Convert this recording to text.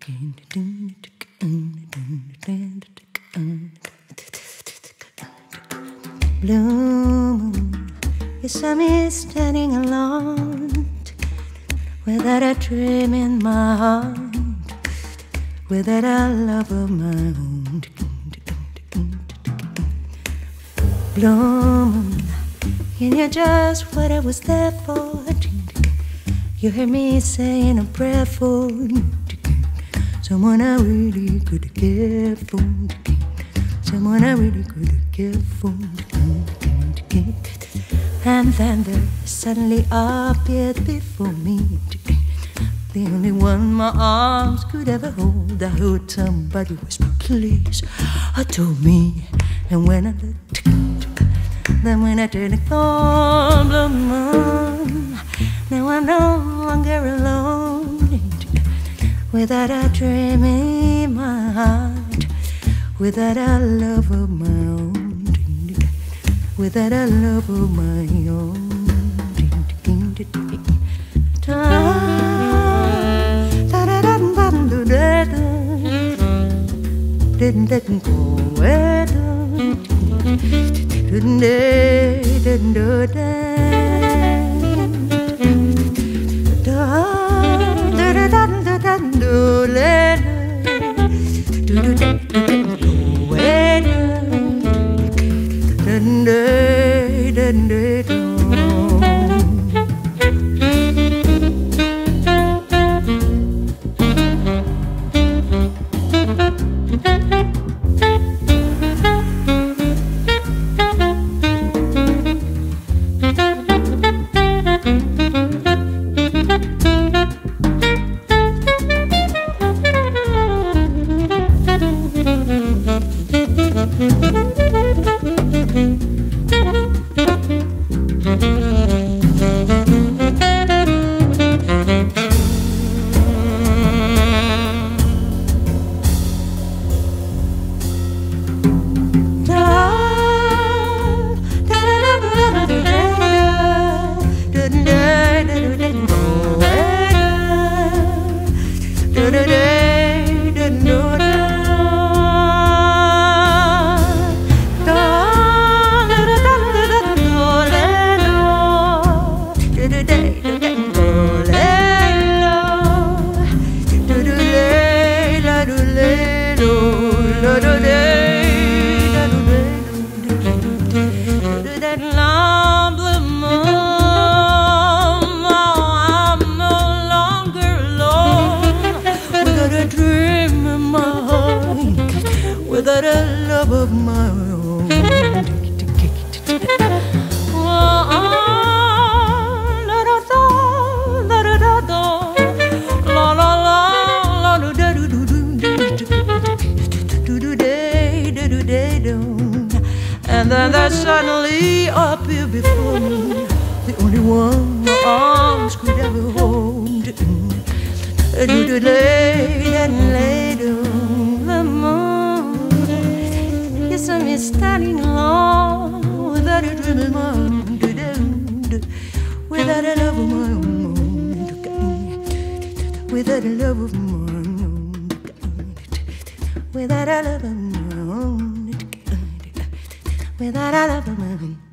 Blue moon, you saw me standing alone, without a dream in my heart, without a love of my own. Blue moon, you knew just what I was there for. You heard me saying a prayer for someone I really could care for, someone I really could care for. And then there suddenly appeared before me the only one my arms could ever hold. I heard somebody whisper, please, adore me. And when I looked, then when I turned the corner, blue moon, now I'm no longer alone, without a dream in my heart, without a love of my own, without a love of my own. Without a love of my own. And then there suddenly appeared before me the only one my arms could ever hold. You saw me standing alone, without a dream in my own, without a love of my own, without a love of my own, without a love of my own, without a love of my own.